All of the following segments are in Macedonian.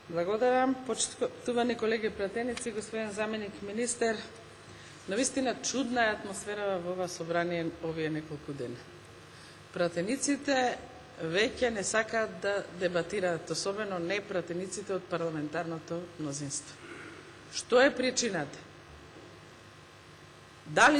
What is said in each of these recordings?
Благодарам. Почитувани колеги пратеници, господин заменик министер, навистина чудна е атмосфера во ова собрание овие неколку дена. Пратениците веќе не сакаат да дебатираат, особено не пратениците од парламентарното мнозинство. Што е причината? Дали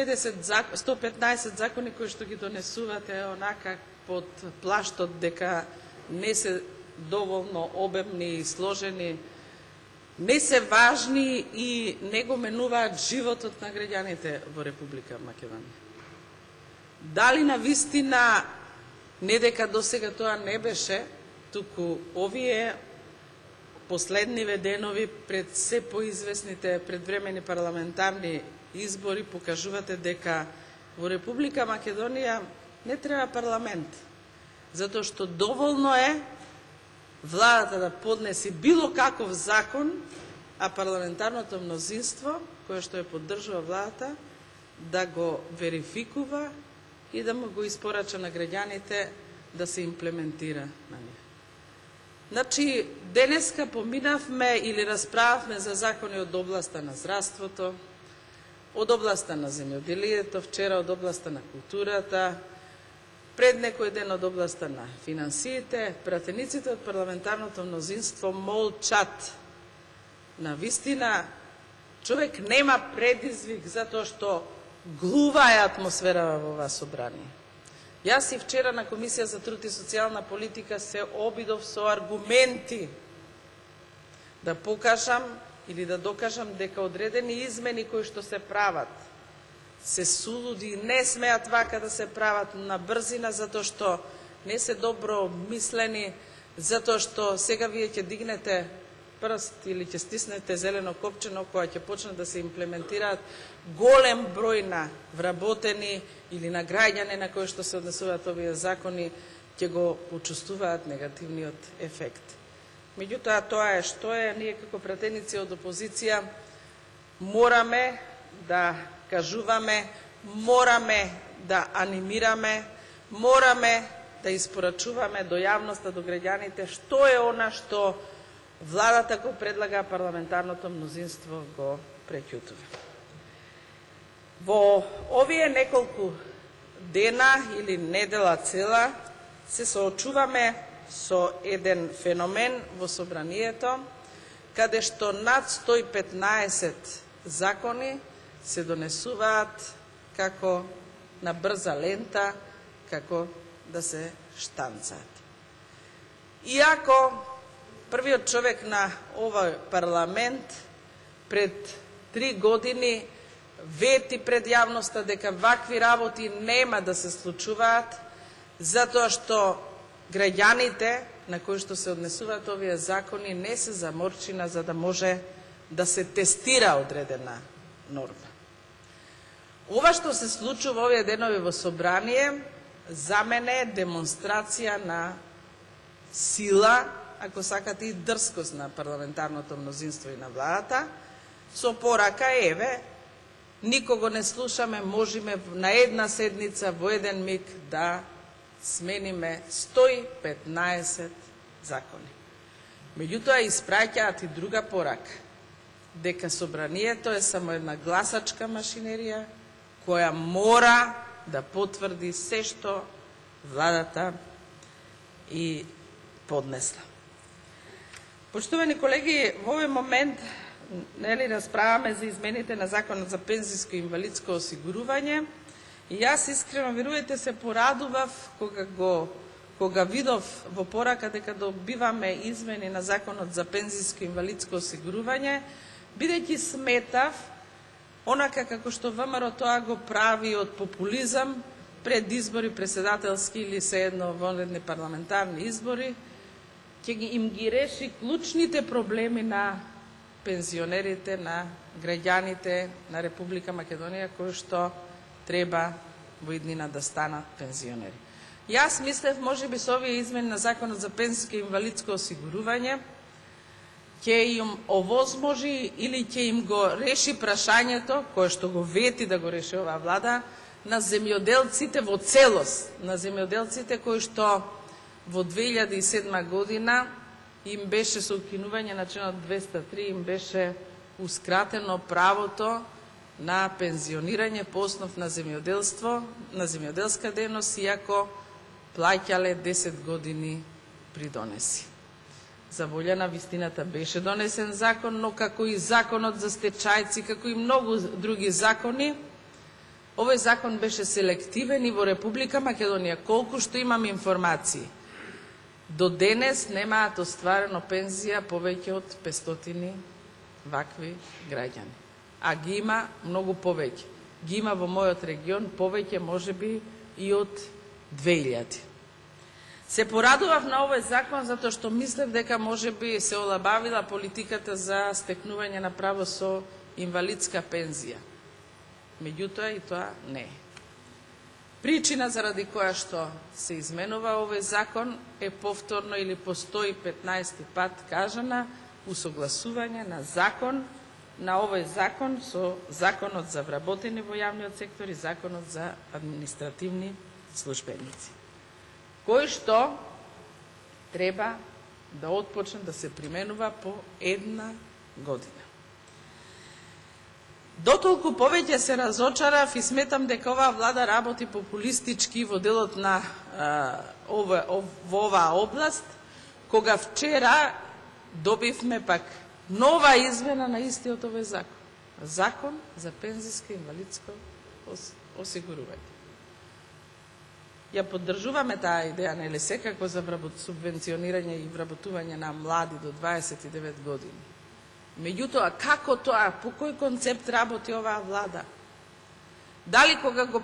115 закони кои што ги донесувате онака под плаштот дека не се доволно обемни и сложени, не се важни и не го менуваат животот на граѓаните во Република Македонија? Дали на вистина не дека досега тоа не беше, туку овие последниве денови пред се поизвестните предвремени парламентарни избори покажувате дека во Република Македонија не треба парламент, затоа што доволно е владата да поднеси било каков закон, а парламентарното мнозинство, кое што ја поддржува владата, да го верификува и да му го испорача на граѓаните да се имплементира на нив. Значи, денеска поминавме или расправавме за закони од областа на здравството, од областа на земјоделието, вчера од областа на културата, пред некој ден од областа на финансиите. Пратениците од парламентарното мнозинство молчат. На вистина, човек нема предизвик затоа што глува е атмосфера во ова собрание. Јас и вчера на Комисија за труд и социјална политика се обидов со аргументи да покажам или да докажам дека одредени измени кои што се прават се сулуди, не смеат вака да се прават на брзина, затоа што не се добро обмислени, затоа што сега вие ќе дигнете прст или ќе стиснете зелено копчено кога ќе почнат да се имплементираат голем број на вработени или на граѓани на кои што се однесуваат овие закони, ќе го почувствуваат негативниот ефект. Меѓутоа, тоа е што е, ние како пратеници од опозиција мораме да кажуваме, мораме да анимираме, мораме да испорачуваме до јавноста, до граѓаните, што е она што владата го предлага, парламентарното мнозинство го преќутува. Во овие неколку дена или недела цела се соочуваме со еден феномен во собранието, каде што над 115 закони се донесуваат како на брза лента, како да се штанцаат. Иако првиот човек на овој парламент пред 3 години вети пред јавноста дека вакви работи нема да се случуваат, затоа што граѓаните на кои што се однесуваат овие закони не се заморчина за да може да се тестира одредена норма. Ова што се случува овие денови во собрание, за мене е демонстрација на сила, ако сакате и дрскост на парламентарното мнозинство и на владата, со порака, еве, никого не слушаме, можеме на една седница, во еден миг да смениме 115 закони. Меѓутоа, испраќаат и друга порака, дека собранието е само една гласачка машинерија, која мора да потврди се што владата и поднесла. Почитувани колеги, во овој момент расправаме за измените на Законот за пензиско и инвалидско осигурување и јас искрено, верувајте се, порадував кога видов во порака дека добиваме измени на Законот за пензиско и инвалидско осигурување, бидејќи сметав, онака како што ВМРО тоа го прави од популизам пред избори председателски или sejedno вонредни парламентарни избори, ќе им ги реши клучните проблеми на пензионерите, на граѓаните на Република Македонија, кои што треба во иднина да станат пензионери. Јас мислев, можеби со овие измени на Законот за пензиско и инвалидско осигурување ќе им овозможи или ќе им го реши прашањето, кое што го вети да го реши оваа влада, на земјоделците во целост, на земјоделците кои што во 2007 година им беше со укинување на членот 203, им беше ускратено правото на пензионирање по основ на земјоделство, на земјоделска дејност, иако плаќале 10 години придонеси. За волја на вистината беше донесен закон, но како и законот за стечајци, како и многу други закони, овој закон беше селективен и во Република Македонија, колку што имам информации, до денес немаат остварено пензија повеќе од 500 вакви граѓани. А ги има многу повеќе. Ги има во мојот регион повеќе можеби и од 2000. Се порадував на овој закон затоа што мислев дека можеби се олабавила политиката за стекнување на право со инвалидска пензија. Меѓутоа и тоа не е. Причина заради која што се изменува овој закон е повторно или по 115 пат кажана усогласување на овој закон со законот за вработени во јавниот сектор и законот за административни службеници, кој што треба да отпочне да се применува по 1 година. Дотолку повеќе се разочарав и сметам дека оваа влада работи популистички во делот на во оваа област, кога вчера добивме пак нова измена на истиот овој закон. Закон за пензиско и инвалидско осигурување. Ја поддржуваме таа идеја, нели, секако за субвенционирање и вработување на млади до 29 години. Меѓутоа, како тоа, по кој концепт работи оваа влада? Дали кога го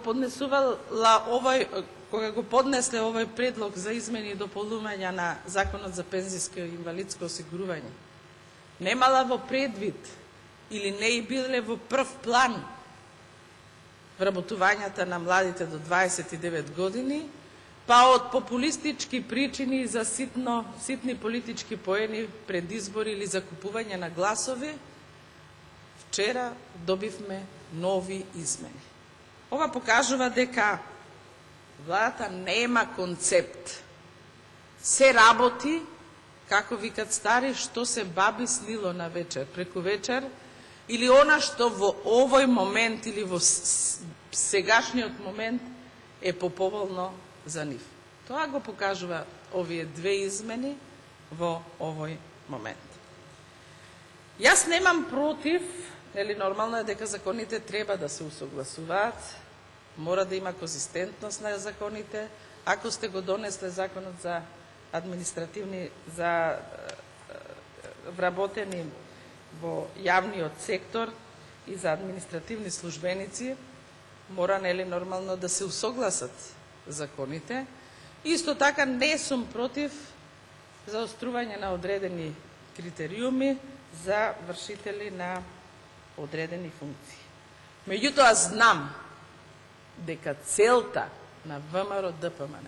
поднесле овој предлог за измени и дополнување на Законот за пензиско и инвалидско осигурување, немала во предвид или не и биле во прв план вработувањата на младите до 29 години, па од популистички причини и за ситни политички поени пред избори или за купување на гласови, вчера добивме нови измени. Ова покажува дека владата нема концепт. Се работи, како викат стари, што се баби слило на вечер, преку вечер, или она што во овој момент или во сегашниот момент е поповолно за нив. Тоа го покажува овие две измени во овој момент. Јас немам против, нели нормално е дека законите треба да се усогласуваат, мора да има конзистентност на законите. Ако сте го донесле законот за административни, за вработени во јавниот сектор и за административни службеници, мора нели нормално да се усогласат законите. Исто така не сум против заострување на одредени критериуми за вршители на одредени функции. Меѓутоа знам дека целта на ВМРО ДПМН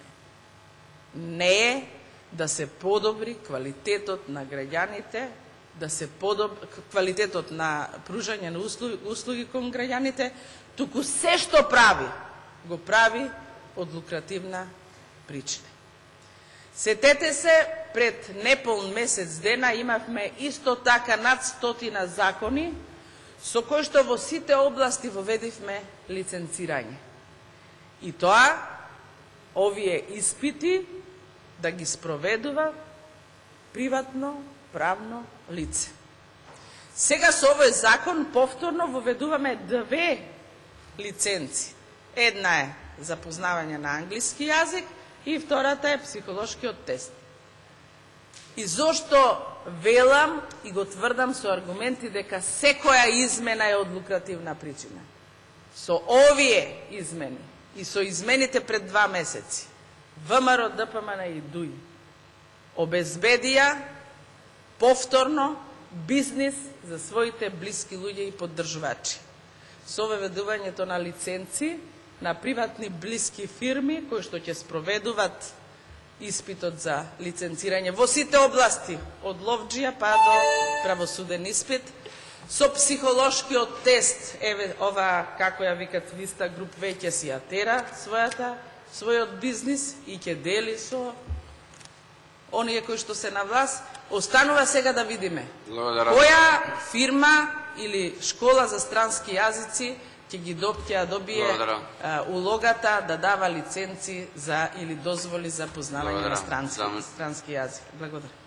не е да се подобри квалитетот на граѓаните, да се подобри квалитетот на пружање на услуги кон граѓаните, туку се што прави, го прави од лукративна причина. Сетете се, пред неполн месец дена имавме исто така над 100 закони, со кои што во сите области воведивме лиценцирање. И тоа, овие испити, да ги спроведува приватно правно лице. Сега со овој закон повторно воведуваме две лиценци. Една е за познавање на англиски јазик и втората е психолошкиот тест. И зошто велам и го тврдам со аргументи дека секоја измена е од лукративна причина. Со овие измени и со измените пред 2 месеци, ВМРО ДПМН и ДУИ обезбедија повторно бизнис за своите блиски луѓе и поддржувачи. Со воведувањето на лиценци на приватни блиски фирми кои што ќе спроведуваат испитот за лиценцирање во сите области, од ловџија па до правосуден испит, со психолошкиот тест, еве ова како ја викат Виста Груп веќе си ја тера својот бизнис и ќе дели со оние кои што се на власт, Останува сега да видиме Благодарам. која фирма или школа за странски јазици ќе добие улогата да дава лиценци за или дозволи за познавање на странски јазик. Благодарам.